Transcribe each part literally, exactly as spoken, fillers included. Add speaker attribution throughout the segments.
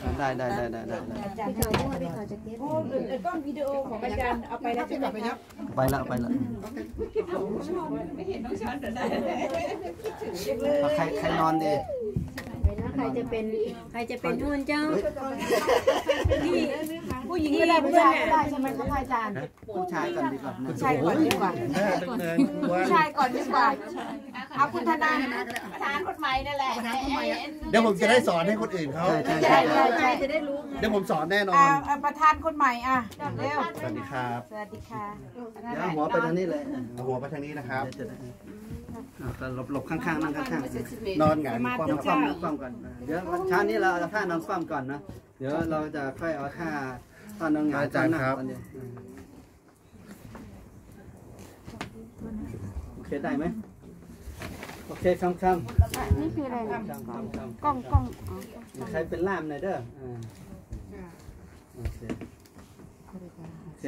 Speaker 1: ได้ได้ได้ได้ได้
Speaker 2: อาจารย์ให้ไปเขาจะเก็บโอ้กล้องวิดีโอของอาจารย์เอาไปแล้วใช่ไหมครับ
Speaker 1: ไปละไปละ
Speaker 3: ไม่เห็นน้องช้อนเดี๋ยวได้
Speaker 1: ใครใครนอนดี
Speaker 4: ใครจะเป็นใครจะเป็นทุนเจ้า
Speaker 2: ที่ผู้หญิงก็ได้ผู้ชายก็ได้ใช่ไหมครับอาจารย์
Speaker 1: ผู้ชายก่อนดีกว่า
Speaker 2: ผู้ชายก่อนดีกว่าผู้ชายก่อนดีกว่าเอาคุณธนา
Speaker 3: ประธานคนใหม่นั่นแหละ
Speaker 5: เดี๋ยวผมจะได้สอนให้คนอื่นเขา
Speaker 1: ใช่ใช่
Speaker 2: ใช่จะได้รู้
Speaker 5: เดี๋ยวผมสอนแน่นอน
Speaker 2: ประธานคนใหม่อ่ะเร็ว
Speaker 5: สวัสดีครับ
Speaker 2: สวัสดีค่ะ
Speaker 1: เดี๋ยวหัวไปทางนี้เลย
Speaker 5: หัวไปทางนี้นะครับ
Speaker 1: หลบหลบข้างๆนั่งข้าง
Speaker 5: ๆนอนหงาย
Speaker 1: คว่ำคว่ำคว่ำก่อนเดี๋ยวเช้านี้เราเอาท่านอนคว่ำก่อนนะเดี๋ยวเราจะค่อยเอาท่าท่านอนหงายท่านั่งตอนนี้โอเคได้ไหมโอเคคำคำ
Speaker 4: นี่คืออะไร
Speaker 1: กล้อง
Speaker 4: กล้อง
Speaker 1: ใครเป็นล่ามหน่อยเด้อโอเคโอเค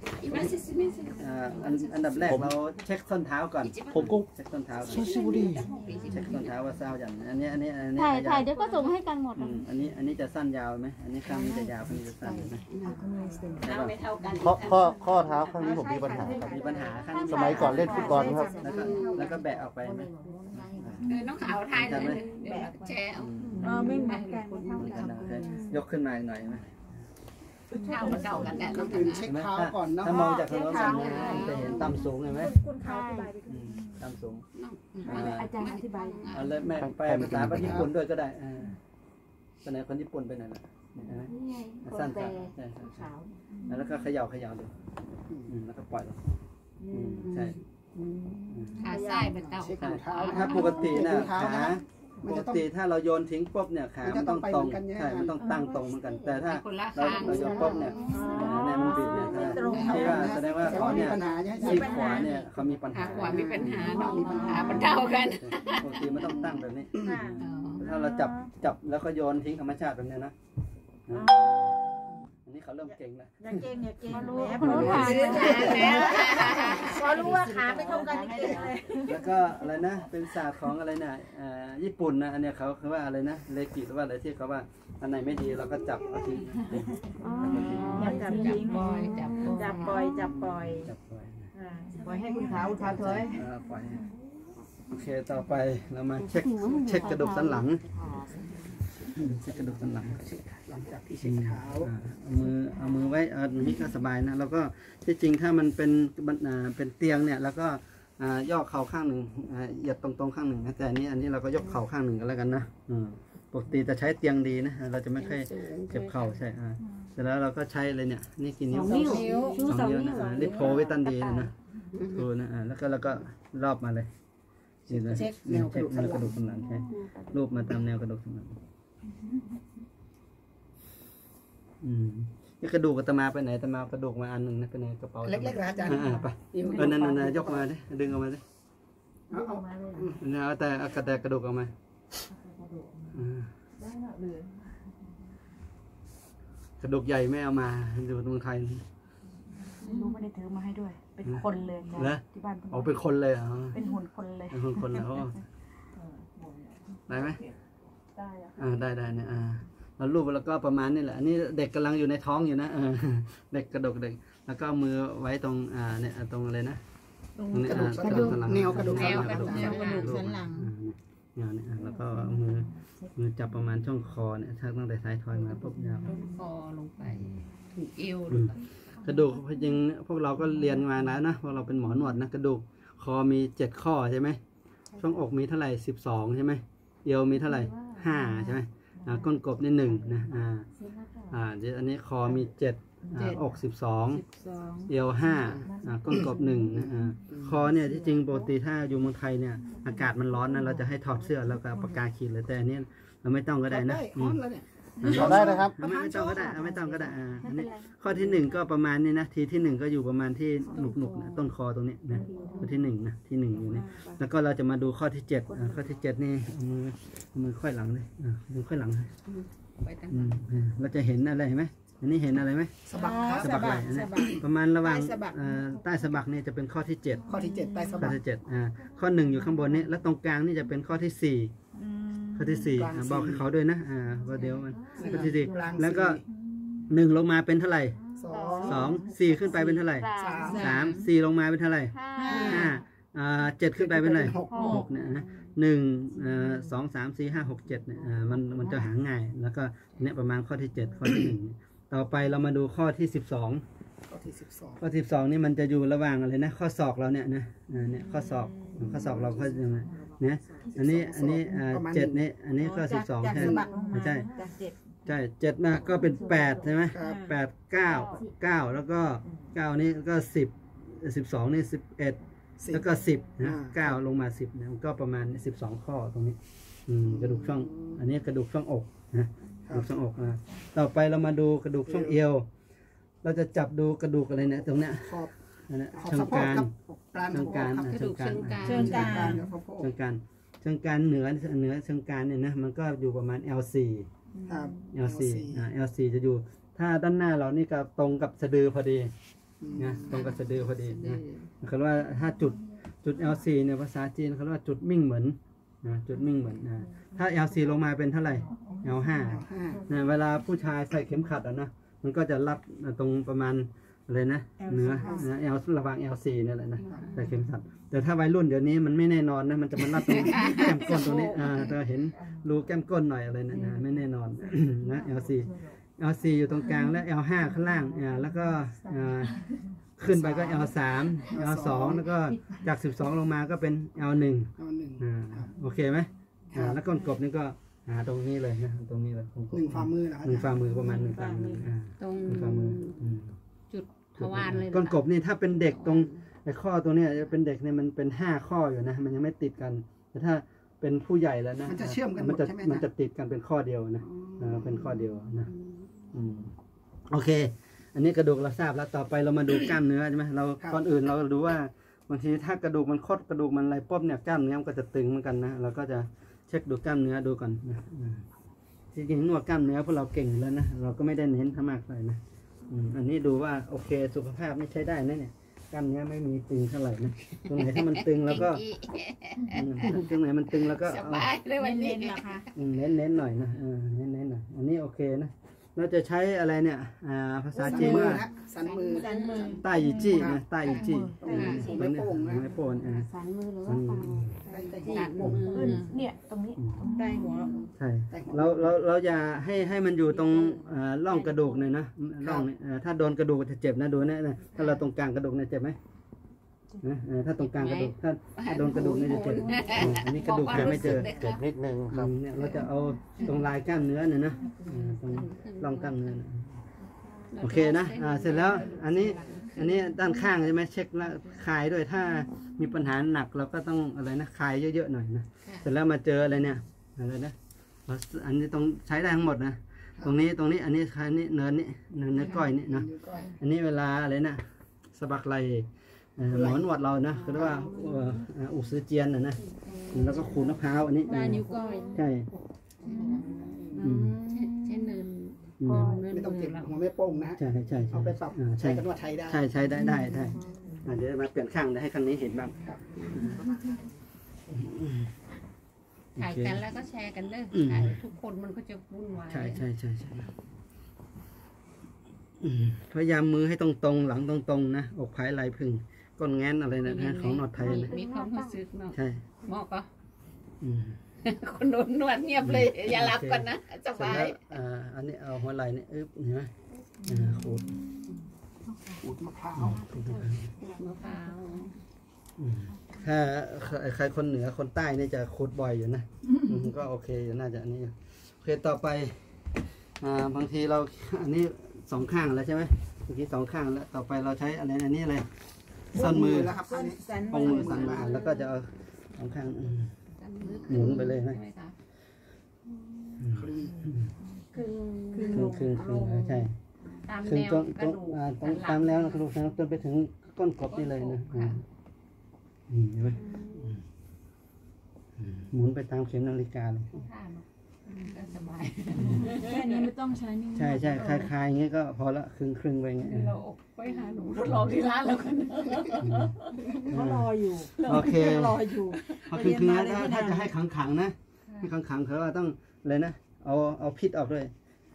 Speaker 1: อันอันดับแรกเราเช็คส้นเท้าก่อน
Speaker 5: ผมก็
Speaker 1: เช็คส้นเท้า
Speaker 5: ซูชิบุรี
Speaker 1: เช็คส้นเท้าว่าเศร้าอย่างอันนี้อันนี้อันนี้
Speaker 4: ถ่ายถ่ายเดี๋ยวก็ส่งให้กันหมด
Speaker 1: อันนี้อันนี้จะสั้นยาวไหมอันนี้ข้างนี้จะยาวข้างนี้จะสั้นไหม
Speaker 3: ไม่เท่ากัน
Speaker 5: ข้อข้อข้อเท้าข้างนี้ผมมีปัญหาครับ
Speaker 1: มีปัญหาข้าง
Speaker 5: สมัยก่อนเล่นฟุตบอลครับ
Speaker 1: แล้วก็แล้วก็แบะออกไปไหม
Speaker 3: น้องขาวทายเลยแบบแช่
Speaker 2: เออไม่เหมือนกัน
Speaker 1: ยกขึ้นมาหน่อยไหม
Speaker 3: เท้ามันเก่ากันแหละต้อง
Speaker 5: เช็คเท้าก่อนนะ
Speaker 1: ถ้ามองจากทางโน้นจะเห็นต่ำสูงเห็นไหม
Speaker 2: คุณเขาอธิบายไป
Speaker 1: ต่ำสูง
Speaker 2: อาจารย์อธิบาย
Speaker 1: เอาเลยแม่ไปภาษาญี่ปุ่นด้วยก็ได้ตอนไหนคนญี่ปุ่นไปไหนล่ะสั้นๆแล้วก็เขย่าเขย่าดูแล้วก็ปล่อยใช่
Speaker 3: ขาซ้ายเป็นเต่า
Speaker 1: ถ้าปกตินะขาปกติถ้าเราโยนทิ้งปุ๊บเนี่ยขามันต้องตรงใช่มันต้องตั้งตรงเหมือนกันแต่ถ้าเราเราโยนปุ๊บเนี่ยเนี่ยมันบิดเนี่ยที่ว่าแสดงว่าเขาเนี่ยซีขวาเนี่ยเขามีปัญหา
Speaker 3: ขวามีปัญหาน้องมีปัญหามันเท่ากัน
Speaker 1: ปกติมันต้องตั้งแบบนี้ถ้าเราจับจับแล้วก็โยนทิ้งธรรมชาติแบบนี้นะอันนี้เขาเริ่มเก่งแล้ว
Speaker 2: ยังเก่งเนี่ยเก่งรู้รู้ขาพอรู้ว่าขาไม่เท่ากันเก่งเลย
Speaker 1: แล้วก็อะไรนะเป็นศาสตร์ของอะไรนะญี่ปุ่นนะอันนี้เขาคือว่าอะไรนะเลกิหรือว่าอะไรที่เขาว่าอันไหนไม่ดีเราก็จับเอาทิ้ง
Speaker 2: จับทิ้งปล่อยจับจับปล่อยจับปล่อย
Speaker 1: จับปล่อย
Speaker 2: ปล่อยให้คุณขาอุทาเถอย
Speaker 1: ปล่อยโอเคต่อไปเรามาเช็คเช็คกระดูกสันหลังเช็คกระดูกสันหลังหลังจากที่เช็คเท้าเอามือเอามือไว้เออนี่ก็สบายนะแล้วก็ที่จริงถ้ามันเป็นเป็นเตียงเนี่ยแล้วก็ย่อเข่าข้างหนึ่งเหยียดตรงๆข้างหนึ่งนะแต่อันนี้อันนี้เราก็ยกเข่าข้างหนึ่งกันแล้วกันนะปกติจะใช้เตียงดีนะเราจะไม่ค่อยเจ็บเข่าใช่เสร็จแล้วเราก็ใช้เลยเนี่ยนี่กี่นิ้วสองนิ้วสองนิ้วนะรีบโพวิตันดีนะดูนะแล้วก็แล้วก็รอบมาเลยเช็คแนวกระดูกสันหลังใช่รูปมาตามแนวกระดูกสันหลังอืมนี่กระดูกอาตมาไปไหนอาตมากระดูกมาอันหนึ่งนะไปไหนกระเป๋า
Speaker 5: เล็กๆนะอาจารย์
Speaker 1: ไปเออนั่นนั่นยกมาดิดึงออกมาดิเอาแต่เอาแต่กระดูกออกมา ระดูกใหญ่ไม่เอามาอยู่เมืองไทย
Speaker 2: รู้ไม่ได้ถือมาให้ด้วยเป็นคนเลย
Speaker 1: นะที่บ้านเอาเป็นคนเลยอ๋อ
Speaker 2: เป็นหุ่นคนเลย
Speaker 1: เป็นหุ่นคนเลยได้ไหมได้อ่าได้ได้เนี่ยอ่าเรารูปแล้วก็ประมาณนี่แหละอันนี้เด็กกำลังอยู่ในท้องอยู่นะเด็กกระดูกเด็กแล้วก็มือไว้ตรงอ่าเนี่ยตรงอะไรนะ
Speaker 5: ตรงกระดูกกระดูกแนวกระดูกแนวกระดูกแนวกระดูกสันหลัง
Speaker 1: เนี่ยเนี่ยแล้วก็มือมือจับประมาณช่องคอเนี่ยถ้าตั้งแต่ท้ายทอยมาปุ๊บยาว
Speaker 3: คอลงไปถึงเอว
Speaker 1: กระดูกจริงพวกเราก็เรียนมาแล้วนะพวกเราเป็นหมอหนวดนะกระดูกคอมีเจ็ดข้อใช่ไหมช่องอกมีเท่าไหร่สิบสองใช่ไหมเอวมีเท่าไหร่ห้าใช่ไหมก้นกบนี่หนึ่งนะอ่าอ่าเดี๋ยวอันนี้คอมีเจ็ดอกสิบสองเอวห้าก้นกบหนึ่งนะอ่าคอเนี่ยที่จริงปกติถ้าอยู่เมืองไทยเนี่ยอากาศมันร้อนนะเราจะให้ถอดเสื้อแล้วก็ปากกาขีดเลยแต่อันนี้เราไม่ต้องก็ได้นะ
Speaker 5: เราได้นะครับ
Speaker 1: ไม่ไม่ต้องก็ได้ไม่ต้องก็ได้อ่าอันนี้ข้อที่หนึ่งก็ประมาณนี้นะทีที่หนึ่งก็อยู่ประมาณที่หนุกหนุกนะต้นคอตรงนี้นะข้อที่หนึ่งนะที่หนึ่งอยู่นี่แล้วก็เราจะมาดูข้อที่เจ็ดข้อที่เจ็ดนี่มือมือค่อยหลังเลยมือค่อยหลังเลยเราจะเห็นอะไรไหมอันนี้เห็นอะไรไหม
Speaker 5: สะบัก
Speaker 1: สะบักไหล่นะประมาณระหว่างใต้สะบักนี่จะเป็นข้อที่เจ็ด
Speaker 5: ข้อที่เจ็ดใต้สะบัก
Speaker 1: ข้อที่เจ็ดอ่าข้อหนึ่งอยู่ข้างบนนี้แล้วตรงกลางนี่จะเป็นข้อที่สี่ข้อที่สี่บอกให้เขาด้วยนะอ่าว่าเดี๋ยวมันข้อที่สี่แล้วก็หนึ่งลงมาเป็นเท่าไหร่สองสี่ขึ้นไปเป็นเท่าไหร่สามสี่ลงมาเป็นเท่าไหร่ห้าอ่าเจ็ดขึ้นไปเป็นเท่าไหร่หกเนี่ยนะหนึ่งสองสามสี่ห้าหกเจ็ดเนี่ยมันมันจะหาง่ายแล้วก็เนี่ยประมาณข้อที่เจ็ดข้อที่หนึ่งต่อไปเรามาดูข้อที่สิบสองข้อที่สิบสองข้อสิบสองนี่มันจะอยู่ระหว่างอะไรนะข้อศอกเราเนี่ยนะเนี่ยข้อศอกข้อศอกเราข้อยังไงเนี่ยอันนี้อันนี้เจ็ดนี่อันนี้ข้อสิบสองใช่ไม่ใช่ใช่เจ็ดนะก็เป็นแปดใช่ไหมแปดเก้าเก้าแล้วก็เก้านี้ก็สิบสิบสองนี่สิบเอ็ดแล้วก็สิบนะเก้าลงมาสิบเนี่ยก็ประมาณสิบสองข้อตรงนี้อืมกระดูกช่องอันนี้กระดูกช่องอกนะกระดูกช่องอกนะต่อไปเรามาดูกระดูกช่องเอวเราจะจับดูกระดูกอะไรเนี่ยตรงเนี้ยขอบเชิงกรานเชิงกรานเชิงกรานเชิงกรานเชิงกรานเชิงกรานเหนือเหนือเชิงกรานเนี่ยนะมันก็อยู่ประมาณ แอล สี่
Speaker 5: ครับ
Speaker 1: แอล สี่ อ่า แอล สี่ จะอยู่ถ้าด้านหน้าเรานี่ก็ตรงกับสะดือพอดีนะตรงกับสะดือพอดีนะเขาเรียกว่าถ้าจุดจุด แอล สี่ เนี่ยภาษาจีนเขาเรียกว่าจุดมิ่งเหมือนนะจุดมิ่งเหมือนนะถ้า แอล สี่ ลงมาเป็นเท่าไหร่ แอล ห้า นะเวลาผู้ชายใส่เข็มขัดอ่ะนะมันก็จะรับตรงประมาณอะไรนะเนื้อนะแอลระหว่าง แอล สี่ เนี่ยแหละนะใส่เข็มขัดแต่ถ้าวัยรุ่นเดี๋ยวนี้มันไม่แน่นอนนะมันจะมารับตรงแก้มก้นตรงนี้อ่าจะเห็นรูแก้มก้นหน่อยอะไรนะนะไม่แน่นอนนะ แอล สี่ แอล สี่ อยู่ตรงกลางและ แอล ห้า ข้างล่างอ่าแล้วก็อ่าขึ้นไปก็ แอล สาม แอล สอง แล้วก็จากสิบสองลงมาก็เป็น แอล หนึ่ง อ่าโอเคไหมอ่าแล้วก้นกบนี่ก็อ่าตรงนี้เลยนะตรงนี้เลยห
Speaker 5: นึ่งฝ่ามือ
Speaker 1: หนึ่งฝ่ามือประมาณหนึ่งฝ่ามืออ่า
Speaker 3: ตรง
Speaker 1: หนึ่งฝ่ามืออืม
Speaker 3: จุดทวารเลย
Speaker 1: ก้นกบนี่ถ้าเป็นเด็กตรงไอ้ข้อตัวเนี้ยจะเป็นเด็กเนี่ยมันเป็นห้าข้ออยู่นะมันยังไม่ติดกันแต่ถ้าเป็นผู้ใหญ่แล้วนะ
Speaker 5: มันจะเชื่อมกันหม
Speaker 1: มัน
Speaker 5: ด
Speaker 1: จะ
Speaker 5: ใช่ไหม
Speaker 1: มันจะติดกันเป็นข้อเดียวนะอ่าเป็นข้อเดียวนะอืมโอเค อันนี้กระดูกเราทราบแล้วต่อไปเรามาดูกล้ามเนื้อใช่ไหมเราก่อนอื่นเราดูว่าบางทีถ้ากระดูกมันคดกระดูกมันอะไรปุ๊บเนี่ยกล้ามเนื้อมันก็จะตึงเหมือนกันนะเราก็จะเช็คดูกล้ามเนื้อดูก่อนนะจริงๆนวดกล้ามเนื้อพวกเราเก่งแล้วนะเราก็ไม่ได้เน้นมากเลยนะอันนี้ดูว่าโอเคสุขภาพไม่ใช้ได้นะเนี่ยกล้ามเนื้อไม่มีตึงเท่าไหร่นะตรงไหนถ้ามันตึงแล้วก็ตรงไหนมันตึงแล้วก็
Speaker 3: สบายเลยวันนี้
Speaker 2: เน้นๆเหรอคะ
Speaker 1: เน้นเน้นหน่อยนะเน้นเน้นหน่อยอันนี้โอเคนะเราจะใช้อะไรเนี่ยภาษาจีนว่า
Speaker 5: สันมือ
Speaker 2: สันมือ
Speaker 1: ใต้ยีจี้นะใต้ยีจี้
Speaker 5: ไม่โป่งนะ
Speaker 1: ไม่โป่งอ่า
Speaker 4: สันมือหรือว่าปาก
Speaker 3: ตัดมือ
Speaker 2: ขึ้นเนี่ยตรงนี้ตรงใต้หัว
Speaker 1: ใช่เราเราเราอย่าให้ให้มันอยู่ตรงร่องกระดูกเลยนะร่องถ้าโดนกระดูกจะเจ็บนะดูนะถ้าเราตรงกลางกระดูกเนี่ยเจ็บไหมนะถ้าตรงกลางกระดูกถ้าถ้าโดนกระดูกเนี่ยจะเจ็บอันนี้กระดูกหาไม่เจอ
Speaker 6: เจ็บนิดนึงครับ
Speaker 1: เนี่ยเราจะเอาตรงลายกล้ามเนื้อเนี่ยนะตรงร่องกล้ามเนื้อโอเคนะอ่าเสร็จแล้วอันนี้อันนี้ด้านข้างใช่ไหมเช็คแล้วคลายด้วยถ้ามีปัญหาหนักเราก็ต้องอะไรนะคลายเยอะๆหน่อยนะเสร็จแล้วมาเจออะไรเนี่ยอะไรนะอันนี้ต้องใช้ได้ทั้งหมดนะตรงนี้ตรงนี้อันนี้คลายนี่เนินนี่เนินเนื้อก้อยนี่นะอันนี้เวลาอะไรนะสะบักไหลหมอนวดเรานะคือว่าอุซือเจียนนะนะแล้วก็ขูดมะพร้าวอันนี้
Speaker 2: ปลายนิ้วก้อย
Speaker 1: ใช่
Speaker 3: เช่นเนิน
Speaker 5: ไม่ต้องเก็บหัวไม่โป่งนะ
Speaker 1: ใช่ใช่
Speaker 5: เอาไปปรับใช้กันว่าไทยได้
Speaker 1: ใช่ใช้ได้ได้ได้เดี๋ยวมาเปลี่ยนข้างให้คันนี้เห็นบ้าง
Speaker 3: ถ่ายกันแล้วก็แชร์กันเลยถ่ายทุกคนมันก็จะวุ่นวาย
Speaker 1: ใช่ใช่ใช่ใช่พยายามมือให้ตรงๆหลังตรงๆนะอกผายไหลพึ่งก้นแง้นอะไรนะของนอดไทยนะ
Speaker 3: มีความรู้สึกเนาะ
Speaker 1: ใช่
Speaker 3: หมอก็คนโดนนวดเงียบเลยอย่าหลับก่อนนะสบาย
Speaker 1: อ่าอันนี้เอาหัวไหล่นี่อึ๊บเห็นไหมขูด
Speaker 5: ขูดมะพร้าว
Speaker 3: มะพร้าว
Speaker 1: ถ้าใครคนเหนือคนใต้นี่จะขูดบ่อยอยู่นะก็โอเคอยู่น่าจะอันนี้โอเคต่อไปอ่าบางทีเราอันนี้สองข้างแล้วใช่ไหมเมื่อกี้สองข้างแล้วต่อไปเราใช้อะไรอันนี้อะไรส้นมือ
Speaker 5: แล้วครับตอนนี้
Speaker 2: สัน
Speaker 1: ปองมือสั่นมาแล้วก็จะเอาสองข้างหมุนไปเลยนะ
Speaker 5: ครึ่ง
Speaker 2: ครึ่ง
Speaker 1: ครึ่งครึ่งครึ่งใช่
Speaker 3: ตาม
Speaker 1: ครึ่
Speaker 3: แน
Speaker 1: ง
Speaker 3: ว
Speaker 1: ต้น
Speaker 3: กระ
Speaker 1: ต้น
Speaker 3: ดูก
Speaker 1: ตรงตามแล้วนะกระดูกสันหลังจนไปถึงก้นกบนี่เลยนะนี่เห็นไหมหมุนไปตามเข็มนาฬิกาเลย
Speaker 3: สบาย
Speaker 2: แค่นี้ไม่ต้องใช้นิ้ว
Speaker 1: ใช่ใช่คลายๆอย่างงี้ก็พอละครึ่งครึ่งไปอย่างเงี้ย
Speaker 3: เราไปหาหนูทดลองที่ร้านแล้วกัน
Speaker 2: เขารออยู่
Speaker 1: โอเค
Speaker 2: รออยู่
Speaker 1: พอครึ่งครึ่งแล้วถ้าจะให้ขังๆนะที่ขังๆเขาว่าต้องเลยนะเอาเอาพิษออกด้วย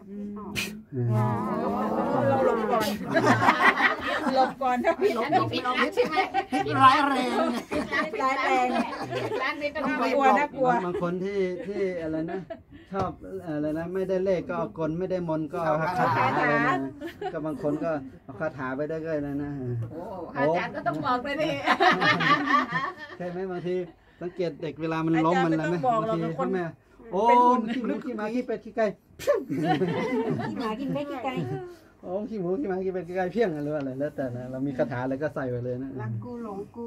Speaker 2: เราหลบก่อนหลบก่อนถ้าผิด
Speaker 3: อันนี้ผิดร้านใช่ไหม
Speaker 5: ร้ายแรง
Speaker 2: ร้ายแรง
Speaker 3: ร้านนี้ต้อง
Speaker 2: น่า
Speaker 3: ไป
Speaker 2: กลัวน่ากลัว
Speaker 1: บางคนที่ที่อะไรนะชอบอะไรนะไม่ได้เลขก็เอากลไม่ได้มนก็เอาคาถาอะไรนะก็บางคนก็เอาคาถาไปได้ก็เลยนะ
Speaker 3: โอ้อาจารย์ก็ต้องบอกเลยดิ
Speaker 1: ใช่ไหมบางทีสังเกตเด็กเวลามันล้มมันอะไรไหมบางทีพ่อแม่โอ้ขี้หมูขี้หมาขี้เป็ดขี้ไก่
Speaker 4: ขี้หมากินไม่กี่ไก่
Speaker 1: โอ้ขี้หมูขี้หมาขี้เป็ดขี้ไก่เพี้ยงอะไรอะไรแล้วแต่นะเรามีคาถาอะไรก็ใส่ไปเลยนะ
Speaker 4: รักกูหลงกู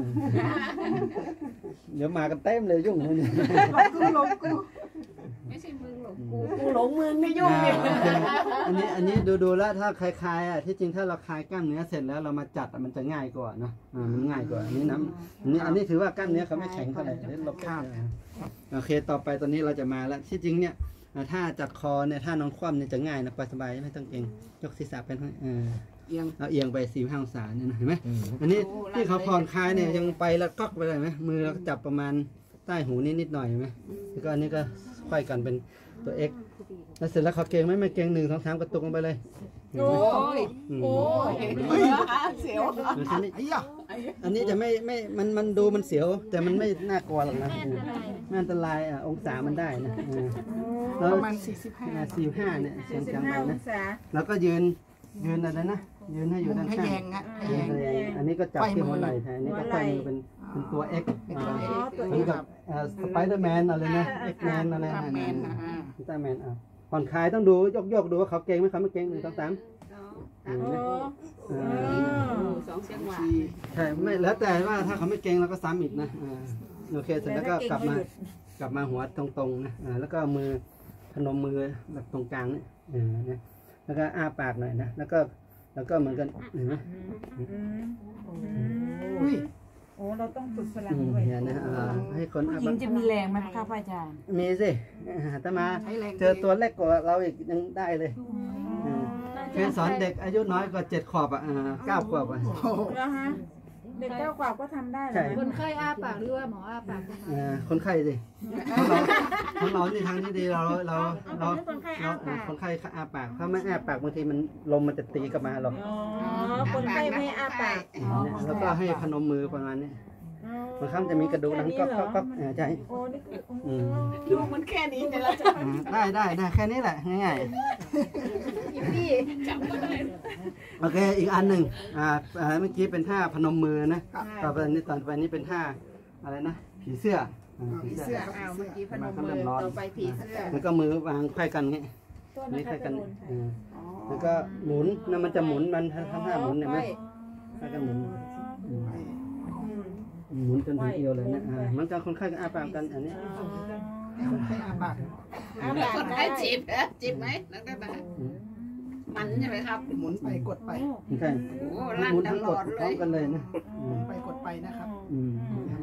Speaker 1: เดี๋ยวมากันเต็มเลยยุ่งเลยเนี่ย
Speaker 4: กูหลงกู
Speaker 3: ไม่ใช่มึงหรอกกู
Speaker 4: กูหลงมึงไม่ยุ่ง
Speaker 1: อ่า
Speaker 4: เนี่ย
Speaker 1: โอเคอันนี้อันนี้ดูดูแล้วถ้าคลายๆอ่ะที่จริงถ้าเราคลายกล้ามเนื้อเสร็จแล้วเรามาจัดอ่ะมันจะง่ายกว่าเนาะอ่ามันง่ายกว่าอันนี้น้ำอันนี้อันนี้ถือว่ากล้ามเนื้อเขาไม่แข็งเท่าไหร่เดี๋ยวเราข้ามโอเคต่อไปตอนนี้เราจะมาแล้วที่จริงเนี่ยถ้าจัดคอเนี่ยถ้านอนคว่ำเนี่ยจะง่ายนะสบายๆไม่ต้องเกรงยกศีรษะไปข้างเออ
Speaker 5: เอียง
Speaker 1: เอาเอียงไปสี่ห้าองศาเนี่ยนะเห็นไหมอันนี้ที่เขาผ่อนคลายเนี่ยยังไปแล้วก๊อกไปเลยไหมมือเราจับประมาณใต้หูนิดนิดหน่อยเห็นไหมแล้วก็อันนี้ก็ค่อยกันเป็นตัว X แล้วเสร็จแล้วเขาเกรงไหมไม่เกรงหนึ่งสองสามกระตุกลงไปเลย
Speaker 2: โอ้ย
Speaker 1: อืม
Speaker 2: โอ้ย
Speaker 3: เสียว
Speaker 1: แล้วทีนี้
Speaker 5: ไอ้ยะ
Speaker 1: อันนี้จะไม่ไม่มันมันดูมันเสียว แต่มันไม่น่ากลัวหรอกนะไม่อันตรายอ่ะองศามันได้นะเออแล้ว
Speaker 5: ประมาณสี่สิบห้า
Speaker 1: สี่ห้าเนี่ยเสียง
Speaker 2: สิบ
Speaker 1: จัง
Speaker 2: ห้า
Speaker 1: ไป
Speaker 2: อง
Speaker 1: นะ
Speaker 2: ศา
Speaker 1: แล้วก็ยืนยืนอะไรนะยืนให้อยู่ด้าน
Speaker 5: ให้
Speaker 1: ข้าง
Speaker 5: แยงฮะให้
Speaker 1: ยื
Speaker 5: แย
Speaker 1: น
Speaker 5: ง
Speaker 1: ให้แยงอันนี้ก็จับที่หัวไหล่แทนอันนี้ก็ค่อยมือเป็นเป็นตัว X
Speaker 2: อ๋อตัว
Speaker 1: เหมื
Speaker 2: เอ
Speaker 1: อน
Speaker 2: ง
Speaker 1: กับสไปเดอร์แมนอะไรนะ X แมนอะไร
Speaker 5: ตาม
Speaker 1: นะ
Speaker 5: แมนนะอ่า
Speaker 1: สไปเดอร์แมนอ่ะผ่อนคลายต้องดูยกยกดูว่าเขาเก่งไหมเขาไม่เก่งหนึ่งสองสาม
Speaker 2: โอ้
Speaker 1: เออ
Speaker 3: สองเชียงหวาน
Speaker 5: สี่
Speaker 1: ใช่ไม่แล้วแต่ว่าถ้าเขาไม่เก่งเราก็ซ้ำอีกนะอ่าโอเคเสร็จแล้วก็กลับมากลับมาหัวตรงๆนะอ่าแล้วก็มือพนมมือแบบตรงกลางเนี่ยเออนะแล้วก็อ้าปากหน่อยนะแล้วก็แล้วก็เหมือนกันเห็นไหม
Speaker 2: อืม
Speaker 5: อุ้ย
Speaker 2: โอ้เราต้องฝึกพลั
Speaker 1: อื
Speaker 2: ง
Speaker 1: ม
Speaker 2: ด้วย
Speaker 1: เนี่ยนะอ่าให้คนอ้า
Speaker 4: หญิ
Speaker 1: ปางก
Speaker 4: จะมีแรงไหมคะพระอาจารย์
Speaker 1: มีสิอ่าแต่มา
Speaker 5: ใช้แรง
Speaker 1: เจอตัวเล็กกว่าเราอีกยังได้เลยเคยสอนเด็กอายุน้อยกว่าเจ็ดขวบอ่ะอ่าเก้าขวบอ่ะ
Speaker 5: โอ้โห
Speaker 2: แล้วฮะเด็กเก้าขวบก็ทำได้เหร
Speaker 1: ใช่
Speaker 2: อ
Speaker 3: คนไข้อ้าปากหรือว่าหมออ้าปาก
Speaker 1: อ่าคนไข้สิของเราของเรานี่ทางที่ดีเราเราเราเราอ่าคนไข้อ้าปากถ้าไม่อ้าปากบางทีมันลมมันจะตีกลับมาหรอก
Speaker 2: อ๋อคนไข้ไม่อ้าปาก
Speaker 1: เนี่ยแล้วก็ให้พนมมือประมาณนี้บางครั้งจะมีกระดูกหลังก๊อกก๊อกก๊อกอ่าใช่
Speaker 2: โอ้นี่คือ
Speaker 1: อืม
Speaker 3: ดูมันแค่นี้แต่เราจะ
Speaker 1: อ่าได้ได้ได้แค่นี้แหละง่าย
Speaker 3: พี่จำก็ได้
Speaker 1: ๆโอเคอีกอันหนึ่งอ่าอ่าเมื่อกี้เป็นท่าพนมมือนะต่อไปนี้ต่อไปนี้เป็นท่าอะไรนะผีเสื้ออ่าผี
Speaker 5: ผี
Speaker 1: เสื้
Speaker 5: เสื้
Speaker 1: อ
Speaker 5: อ
Speaker 3: อ้าวเมื่อกี้พนมมือต่อไปผีเสื้อ
Speaker 1: แล้วก็มือวางไขว้กันงี้
Speaker 2: ตัว
Speaker 1: นี่
Speaker 2: นะ
Speaker 1: ไขว้
Speaker 2: คะ
Speaker 1: กัน
Speaker 2: จะโดน
Speaker 1: อ่าแล้วก็หมุนนั่นมันจะหมุนมันทำท่าหมุนเห็นไหมแล้วก็หมุนอืมหมุนจนถึงเอวเลยนะอ่ามันก็คนไข้ก็อ้าปากกันอันนี้
Speaker 5: ให้คนไข้อาบัต
Speaker 2: อ้าปาก
Speaker 3: คน
Speaker 2: ได้
Speaker 3: ไข้จีบนะจีบไหมนักได้ปะมันใช่ไหมครับ
Speaker 5: หมุนไปกดไป
Speaker 1: ใช่
Speaker 3: โอ้
Speaker 1: ห
Speaker 3: ลั่น
Speaker 1: มุน
Speaker 3: ต
Speaker 1: ทั้ง
Speaker 3: ล
Speaker 1: ก
Speaker 3: อ
Speaker 1: ด
Speaker 3: ด
Speaker 1: พ
Speaker 3: เล
Speaker 1: ร้อม
Speaker 3: ย
Speaker 1: กันเลยนะอืม
Speaker 5: ไปกดไปนะครับ
Speaker 1: อืม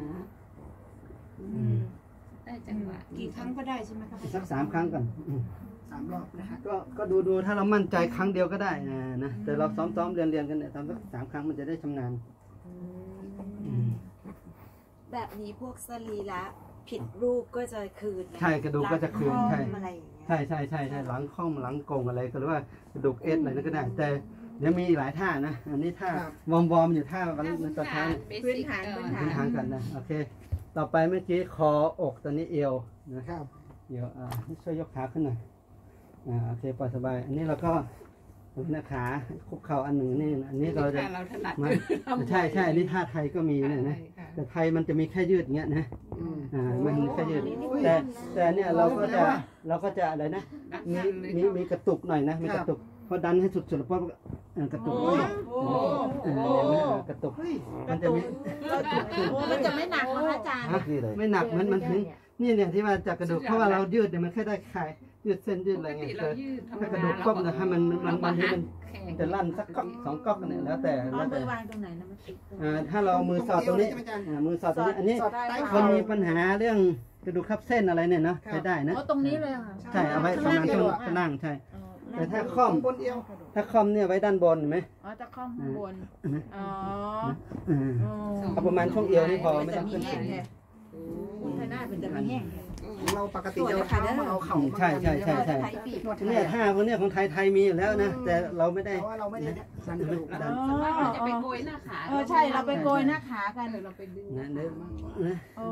Speaker 3: ได้จังหวะ
Speaker 4: กี่ครั้งก็ได้ใช่ไหมคะ
Speaker 1: สักสามครั้งก่อนอืม
Speaker 5: สามรอบนะฮะ
Speaker 1: ก็ก็ดูดูถ้าเรามั่นใจครั้งเดียวก็ได้นะนะแต่เราซ้อมซ้อมเรียนเรียนกันเนี่ยทำสักสามครั้งมันจะได้ชำนาญอืม
Speaker 6: แบบนี้พวกสรีระผิดรูปก็จะคืนนะ
Speaker 1: ใช่กระดูกก็จะคืนใช่
Speaker 6: หลังห้อมอะไรอย่างเงี้ย
Speaker 1: ใช่ใช่ใช่ใช่หลังข้อมหลังกงอะไรก็หรือว่ากระดูกเอสอะไรนั่นก็ได้ แต่เดี๋ยวมีหลายท่านะอันนี้ท่าวอร์มวอร์มอยู่ท่าวันนี้ตอนเช้าเนี่ย
Speaker 2: พื้นฐานพื้นฐา
Speaker 1: พื้น
Speaker 2: น
Speaker 1: ฐานกันนะโอเค ต่อไปเมื่อกี้คออกตอนนี้เอวนะ
Speaker 5: ครับ
Speaker 1: เดี๋ยวอ่าช่วยยกขาขึ้นหน่อยอ่าโอเคปล่อยสบาย อันนี้เราก็หน้าขาคุกเข่าอันหนึ่งนี่อันนี้เราจะ
Speaker 3: เราถนัด
Speaker 1: มันใช่ใช่อันนี้ท่าไทยก็มีเนี่ยนะแต่ไทยมันจะมีแค่ยืดอย่างเงี้ยนะ
Speaker 5: อืม
Speaker 1: อ่ามันมีแค่ยืดแต่แต่เนี่ยเราก็จะเราก็จะอะไรนะมีมีมีกระตุกหน่อยนะมีกระตุกพอดันให้สุดๆแล้วพอเอ่อกระตุก
Speaker 2: โอ้
Speaker 1: เออ
Speaker 2: โห
Speaker 1: เออเห็นไหมเออกระตุกมันจะมี
Speaker 2: โอ้มันจะไม่หนักนะอาจารย์
Speaker 1: ฮะไม่หนักมันมันถึงนี่เนี่ยที่ว่าจากกระดูกเพราะว่าเรายืดเนี่ยมันแค่ได้คลายยืดเส้นยืดอะไรเงี้ยแต่ถ้ากระดูกก้มนะให้มันมันมันที่มันจะลั่นสักก๊อกสองก๊อกเนี่ยแล้วแต่
Speaker 2: เอา
Speaker 1: แล้ว
Speaker 2: มื
Speaker 1: แต่
Speaker 2: อวางตรงไหนนะมันติดตรง
Speaker 1: อ่าถ้าเราเอามือสอดตรงนี้อ่ามือสอดตรงนี้อันนี้
Speaker 2: สอดได้
Speaker 1: คนมีปัญหาเรื่องกระดูกทับเส้นอะไรเนี่ยเนาะใช้ได้นะ
Speaker 2: อ๋อตรงนี้เลยค่ะ
Speaker 1: ใช่เอาไว้ประมาณช่วงข้างล่างใช่ แต่ถ้าค่อม
Speaker 5: บนเอว
Speaker 1: ถ้าคอมเนี่ยไว้ด้านบนเห็นไหม
Speaker 2: อ๋อจะคล่อมข้างบนอ๋อ
Speaker 1: อืม
Speaker 2: อ๋อ
Speaker 1: เอาประมาณช่วงเอวนี่พอไม่ต้องขึ้น
Speaker 2: แห้
Speaker 1: สู
Speaker 2: ง
Speaker 1: ง
Speaker 2: แท้คุณธนาเป็นแต่ไม่แห้ง
Speaker 5: เราปกติจะเอาเข่า
Speaker 1: ใช่ใช่ใช่ใช่เนี่ยท่าพวกเนี้ยของไทยไทยมีอยู่แล้วนะแต่เราไม่ได้
Speaker 5: เพราะว่าเราไม่ได้ดันกระดูก
Speaker 1: ดัน
Speaker 3: เราจะไปโกยหน้าขา
Speaker 2: เออใช่เราไปโกยหน้าขากัน
Speaker 3: เราไปดึง
Speaker 1: นะเนี่ยนะ
Speaker 2: โอ้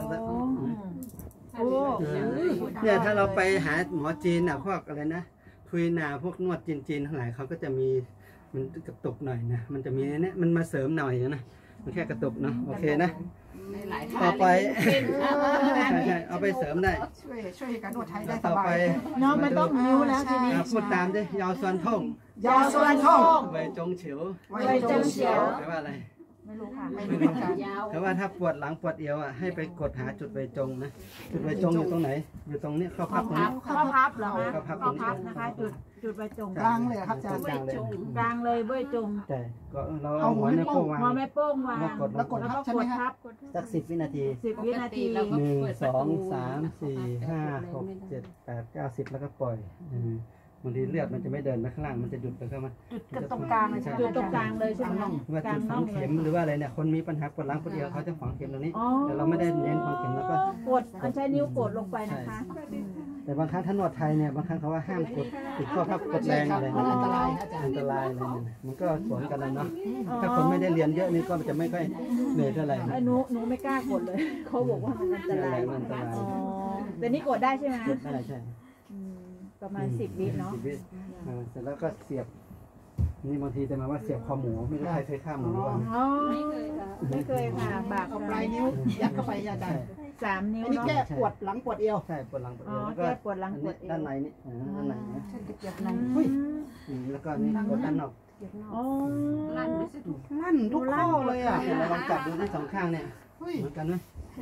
Speaker 3: โอ้
Speaker 1: เนี่ยถ้าเราไปหาหมอจีนอ่ะพวกอะไรนะทุยนาพวกนวดจีนๆทั้งหลายเขาก็จะมีมันกระตุกหน่อยนะมันจะมีเนี่ยมันมาเสริมหน่อยนะมันแค่กระตุกเนาะโอเคนะต่อไปใช่เอาไปเสริมได้
Speaker 5: ช่วยช่วยการนวดไทยได้ส
Speaker 1: ต่อบ
Speaker 5: า
Speaker 1: ไป
Speaker 5: ย
Speaker 2: เนาะมันต้องนิ้วแล้วทีนี้
Speaker 1: พูดตามดิยาวซวนท่ง
Speaker 5: ยาวส่วนท่อง
Speaker 1: ใบจงเฉียว
Speaker 5: ไว้จงเฉียว
Speaker 1: แปลว่าอะไร
Speaker 2: ไม่รู้ค่ะ
Speaker 5: ไม่รู้เหมือนกัน
Speaker 1: แปลว่าถ้าปวดหลังปวดเอวอ่ะให้ไปกดหาจุดใบจงนะจุดใบจงอยู่ตรงไหนอยู่ตรงนี้ข้อพับตรงนี้
Speaker 2: ข้อพับเหรอคะ
Speaker 1: ข้อพับต
Speaker 2: ข้
Speaker 1: ร
Speaker 2: อง
Speaker 1: นี้
Speaker 2: พับนะคะจุดจุดใบจง
Speaker 5: กลางเลยครับอาจารย์
Speaker 1: กลางเลย
Speaker 2: กลางเลยเบ้ยจง
Speaker 1: ใช่ก็เราเอาหัวในวโป้งวาง
Speaker 2: หัวแม่โป้งวาง
Speaker 1: แล้วกด
Speaker 5: แล้วกด
Speaker 2: แล้ว
Speaker 5: ทับ
Speaker 2: ก็
Speaker 5: ใช่
Speaker 2: ก
Speaker 5: ไหม
Speaker 2: ด
Speaker 5: ค
Speaker 2: ทั
Speaker 5: รั
Speaker 2: บบ
Speaker 1: สักสิบวินาที
Speaker 2: สิบวินาที
Speaker 1: หนึ่งสองสามสี่ห้าหกเจ็ดแปดเก้าสิบแล้วก็ปล่อยอืมบางทีเลือดมันจะไม่เดินไปข้างล่างมันจะหยุดไปเข้ามา
Speaker 2: จุดตรงกลางเลยใช่ไหมจุดตรงกลางเลยใช่ไหม
Speaker 1: ว่าจุดฝังเข็มหรือว่าอะไรเนี่ยคนมีปัญหาปวดหลังปวดเอวเขาจะฝังเข็มตรงนี้
Speaker 2: อ๋อ
Speaker 1: แต่เราไม่ได้เน้นฝังเข็มแล้วก็
Speaker 2: กดใช้นิ้วกดลงไปนะคะ
Speaker 1: แต่บางครั้งท่านนวดไทยเนี่ยบางครั้งเขาว่าห้ามกดติดข้อพับกดแรงอะไร
Speaker 5: มัน
Speaker 1: เนี่ย
Speaker 5: อันตรายนะอาจาร
Speaker 1: อั
Speaker 5: ย์
Speaker 1: นตรายอะไรเนี่ยมันก็สวนกันเลยเนาะถ้าคนไม่ได้เรียนเยอะนี่ก็จะไม่ค่อยเหนื่อยเท่าไหร่
Speaker 2: ไอ้หนูหนูไม่กล้ากดเลย เขาบอกว่ามันอันตราย
Speaker 1: มันอันตราย
Speaker 2: อ๋อแต่นี่กดได้ใช่ไหม
Speaker 1: กดได้ใช่
Speaker 2: อืมประมาณสิบวิเนาะ
Speaker 1: สิบวิอ่าเสร็จแล้วก็เสียบนี่บางทีจะมาว่าเสียบคอหมูไม่รู้ใครเคยฆ่าหมูบ้าง
Speaker 2: อ๋อไม่เคยค่ะบาก
Speaker 5: เอาปลายนิ้วยัดเข้าไปอาจารย์
Speaker 2: สามนิ้ว
Speaker 5: อันนี้
Speaker 2: เนาะ
Speaker 5: แค่ปวดหลังปวดเอว
Speaker 1: ใช่ปวดหลังปวด
Speaker 2: อ๋
Speaker 1: เอ
Speaker 2: อ
Speaker 1: วแล้วก็
Speaker 2: แก้ปวดหลังปวดเอว
Speaker 1: ด้านในนี่อ่าด้านในนะ
Speaker 2: อืม
Speaker 1: อืมแล้วก็นี่กดด้านนอก
Speaker 2: อ๋อ
Speaker 3: ลั่นไม่สะดวก
Speaker 5: ลั่นทุกข้อเลยอ่ะ
Speaker 1: เราลองจับดูทั้งสองข้างเนี่ย
Speaker 5: เฮ้ย
Speaker 1: เหมือนกันไหม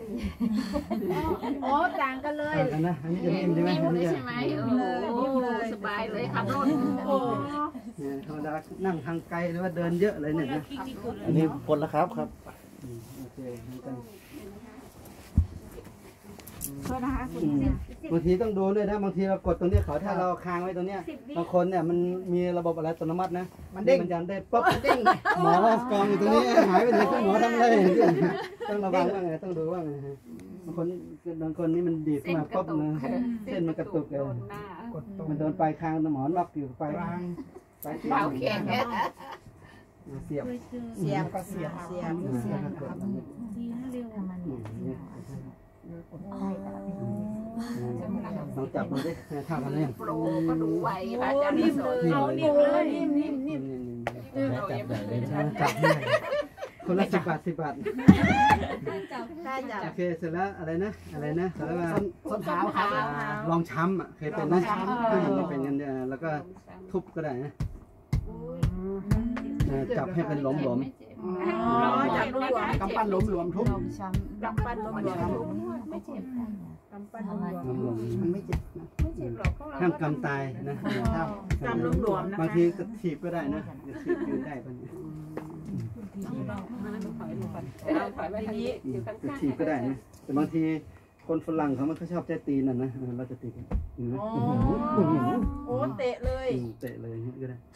Speaker 2: อ๋อต่างกันเลย
Speaker 1: ต่างกันนะอันนี้จะนิ่มใช่ไหม
Speaker 3: นิ่ม
Speaker 1: อัน
Speaker 3: เล
Speaker 1: นี้
Speaker 3: ย
Speaker 1: จะ
Speaker 3: ใช่ไหมโอ้สบายเลยขับรถ
Speaker 2: โอ้
Speaker 1: เนี่ยธรรมดานั่งทางไกลหรือว่าเดินเยอะเลยเนี่ยนะ
Speaker 7: อันนี้กดแล้วครับครับ
Speaker 1: อืมโอเคเหมือนกัน
Speaker 2: โทษนะคะคุณ
Speaker 1: อืมบางทีต้องดูด้วยนะบางทีเรากดตรงเนี้ยเขาถ้าเราค้างไว้ตรงเนี้ยบางคนเนี่ยมันมีระบบอะไรอัตโนมัตินะ
Speaker 5: มันเด้ง
Speaker 1: มันยันได้ปุ๊บเด้งหมอกองอยู่ตรงนี้หายไปไหนก็หมอทำอะไรต้องระวังว่าไงต้องดูว่าไงฮะบางคนบางคนนี่มันดีดขึ้นมาปุ๊บนะเส้นมันกระตุกเลย
Speaker 5: กดตรง
Speaker 1: มันโดนปลายคางหมอนล็อกอยู่ปลาย
Speaker 5: กลาง
Speaker 1: ปลาย
Speaker 3: เบาแข็ง
Speaker 1: เสียบ
Speaker 2: เสียบ
Speaker 5: ก็เสียบ
Speaker 2: เสียบ
Speaker 1: เสียบนะครับลองจับมันดิเท่ากันเลย
Speaker 3: โปรก็ดูไวพระอาจารย์
Speaker 2: นิ่ม
Speaker 3: ส
Speaker 2: เล
Speaker 3: อน
Speaker 2: ยเอานิ่มเลยนิ่มนิ่มนิ่ม
Speaker 1: จับใหญ่เลยจับง่ายคนละสิบบาทสิบบาท
Speaker 2: ได้จับ
Speaker 1: โอเคเสร็จแล้วอะไรนะอะไรนะเสร็จแล้วมา
Speaker 5: ส้นเท้าครับ
Speaker 1: ลองช้ำอ่ะเคยเป็นไหมเป็นกันแล้วก็ทุบก็ได้นะจับให้เป็นหลอมหลอม
Speaker 2: อ๋อจับลูกหลวง
Speaker 5: กำปั้นล้มหลวมทุบ
Speaker 2: กำปั้นลมหลวงกำปั้นลมหลวง
Speaker 1: หลอมหลอม
Speaker 5: มันไม่เจ็บนะ
Speaker 1: ห้ามกำตายนะห้าม
Speaker 2: กำลมหลวมนะคะ
Speaker 1: บางทีก็ถีบก็ได้นะถีบยืนได้ปะเนี่ย
Speaker 3: ทีนี้อยู่ข้าง
Speaker 1: จะถีบก็ได้นะแต่บางทีคนฝรั่งเขาไม่ค่อยชอบใจตีนั่นนะเราจะตีกัน
Speaker 2: โอ้โอ้เตะเลย
Speaker 1: เตะเลยก็ได้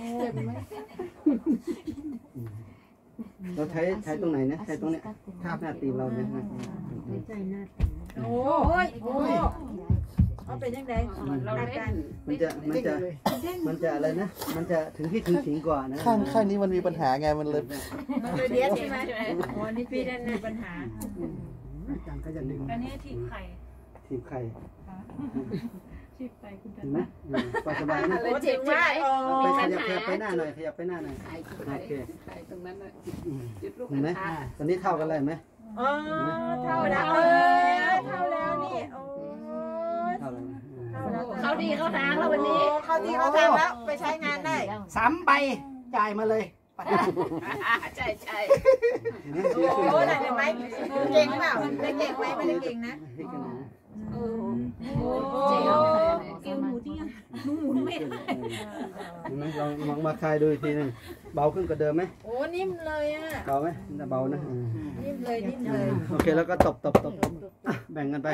Speaker 1: เราใช้ใช้ตรงไหนนะใช้ตรงเนี้ยข้าหน้าตีเราเนี่ยนะ
Speaker 2: โอ้ยโอ้ยเอาเป็นยังไง
Speaker 3: เราเล่น
Speaker 1: มันจะมันจะมันจะอะไรนะมันจะถึงที่ถึงถิงกว่านะ
Speaker 7: ข้างข้างนี้มันมีปัญหาไงมันเลย
Speaker 2: มันเลยเดียดใช่ไหมโอ้นี่พี่นั่นมีปัญหา
Speaker 5: อาจารย์ก็จะดึง
Speaker 2: อันนี้ทีมไข่
Speaker 1: ทีมใคร
Speaker 2: ทีมไข่คุณ
Speaker 1: เห็นไหมปสบายนะ
Speaker 2: โอ้เจ็บมากโอ้
Speaker 1: ไปขยับขยับไปหน้าหน่อยขยับไปหน้าหน่อย
Speaker 3: ขายตรงไหนขายตรงนั้นเลยจุดลูก
Speaker 1: เห็นไหม
Speaker 3: ค้า
Speaker 1: ตอนนี้เท่ากันเลยไหม
Speaker 2: อ๋อเท่าแล้วเออเท่าแล้วนี่โอ้
Speaker 1: เท่าแล้ว
Speaker 3: เขาดีเขาทางแล้ววันนี้
Speaker 2: เข้าที่เขาทำแล้วไปใช้งานได้
Speaker 5: สามใบจ่ายมาเลย
Speaker 3: ใช่ใช่
Speaker 2: โอ้ไหนเห็นไหมเก่งเปล่าได้เก่งไหมไม่ได้เก่งนะ
Speaker 3: โอ้
Speaker 2: โอ้
Speaker 3: เจ๋ง
Speaker 2: เก่งหมูที่หนูหมุนไม่ได้
Speaker 1: เห็นไหมลองลองมาคลายดูอีกทีนึงเบาขึ้นกว่าเดิมไหม
Speaker 2: โอ้นิ่มเลยอ่ะ
Speaker 1: เบาไหมเบานะ
Speaker 2: นิ่มเลยนิ่มเลย
Speaker 1: โอเคแล้วก็ตบตบตบตบแบ่งกันไป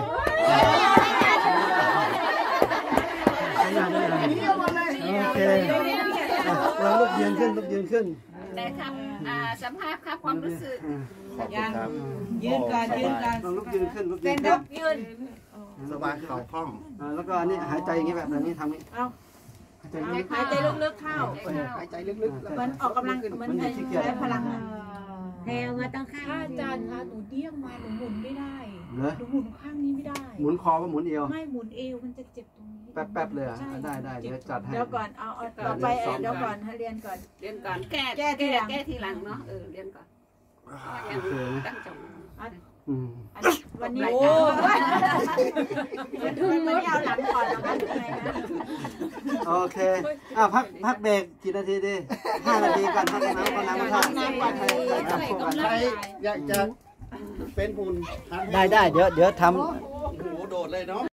Speaker 1: ใช้งานได้เลยโอเคลองลุกยืนขึ้นลุกยืนขึ้น
Speaker 3: แต่คำอ่าสัมภาษณ์ครับความรู้สึก
Speaker 7: ขอบคุณครับ
Speaker 2: ยืนก่อนยืนก่อน
Speaker 1: ลองลุกยืนขึ้นลุกยื
Speaker 2: เป็น น
Speaker 1: ขึ้
Speaker 2: ย
Speaker 1: น
Speaker 2: กยืน
Speaker 7: สบายเข่าคล่อง
Speaker 1: อ่าแล้วก็อันนี้หายใจอย่างนี้แบบนี้ทำนี้
Speaker 2: เอา
Speaker 1: หายใจลึก
Speaker 2: หายใจลึกๆเข้า
Speaker 5: หายใจลึกๆ
Speaker 2: เหมือนออกกำลังเหมือนใช้พลัง
Speaker 4: แถวมาต้องข้าง
Speaker 8: ถ้าอาจารย์คะหนูเดี้ยงมาหนูหมุนไม่ได้
Speaker 1: เหรอ
Speaker 8: หนูหมุนข้างนี้ไม่ได้
Speaker 1: หมุนคอก็หมุนเอว
Speaker 8: ไม่หมุนเอวมันจะเจ็บตรงนี้
Speaker 1: แป๊บๆเลยอ่ะ
Speaker 8: ใช่
Speaker 1: ได้ได้เดี๋ยวจัดให้
Speaker 2: เดี๋ยวก่อนเอาเอาต่อไปเดี๋ยวก่อนให้เรียนก่อน
Speaker 3: เรียนก่อนแก้
Speaker 2: แก้ทีหลัง
Speaker 3: แก้ทีหลังเนาะเออเรียนก่อนยังตั้งใจ
Speaker 1: อืม
Speaker 2: วันนี้โอ้วันนี้เอาหลังก่อนแล้วกันอะไรนะ
Speaker 1: โอเคอ้าวพักพักเบรกกี่นาทีดีห้านาทีก่อนพักน้ำก่อนน้ำก่อนน้ำก่อนใครใครก่อน
Speaker 7: ใครอยากจะเป็นหุ่น
Speaker 1: ได้ได้เดี๋ยวเดี๋ยวทำ
Speaker 7: โอ้โหโดดเลยเนาะ